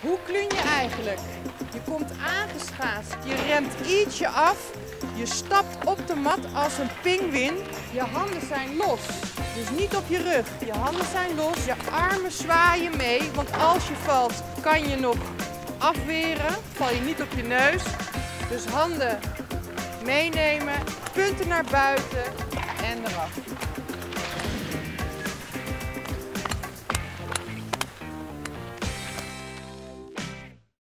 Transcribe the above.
Hoe klun je eigenlijk? Je komt aangeschaatst, je remt ietsje af, je stapt op de mat als een pinguïn. Je handen zijn los, dus niet op je rug. Je handen zijn los, je armen zwaaien mee, want als je valt kan je nog afweren. Val je niet op je neus. Dus handen meenemen, punten naar buiten en eraf.